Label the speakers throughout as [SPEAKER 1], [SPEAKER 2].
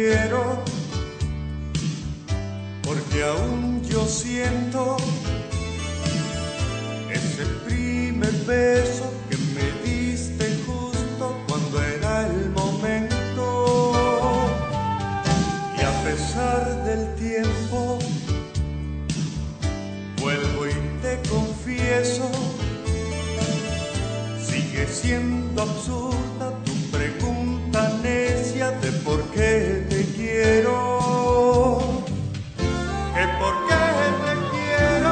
[SPEAKER 1] quiero, porque aún yo siento ese primer beso que me diste justo cuando era el momento. Y a pesar del tiempo, vuelvo y te confieso, sigue siendo absurda tu pregunta necia de por qué te quiero. Que por qué te quiero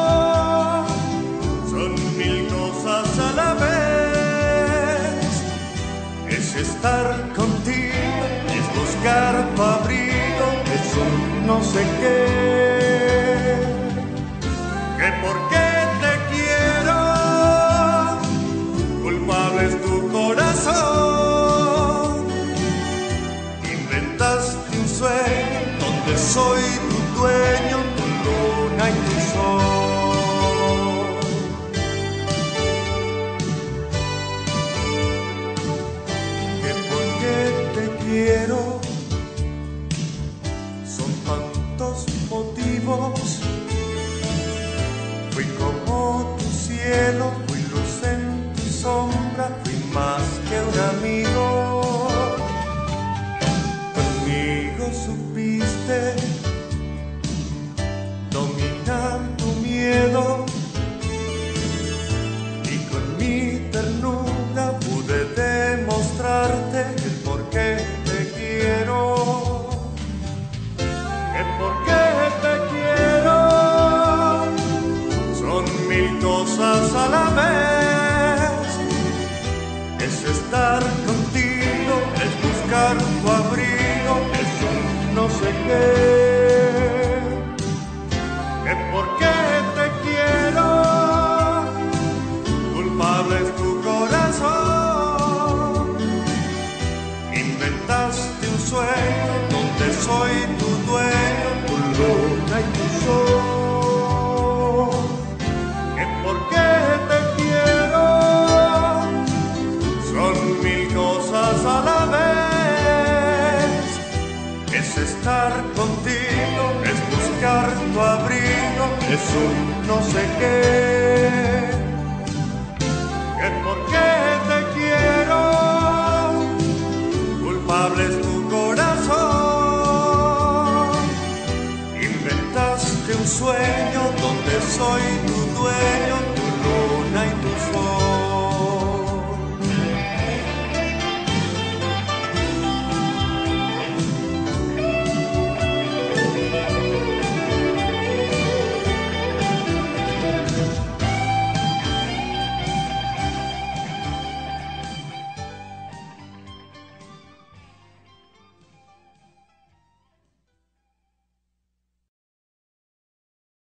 [SPEAKER 1] son mil cosas a la vez. Es estar contigo, es buscar tu abrigo, es un no sé qué. Que por qué te quiero, culpable es tu corazón. Inventaste un sueño donde soy tu dueño, tu luna y tu sol. Que por qué te quiero son tantos motivos. Fui como tu cielo, fui luz en tu sombra, fui más que un amigo. Conmigo supiste dominar tu miedo y con mi ternura pude demostrarte el por qué te quiero. El por qué te quiero son mil cosas a la vez. Es estar contigo, es buscar tu abrigo, es un no sé qué. Que por qué te quiero, culpable es tu corazón. Inventaste un sueño donde soy tu dueño, tu luna y tu sol. Que por qué te quiero son mil cosas a la vez. Es estar contigo, es buscar tu abrigo, es un no sé qué. Que por qué te quiero, culpable es tu corazón. Inventaste un sueño donde soy tu dueño, tu luna y tu sol.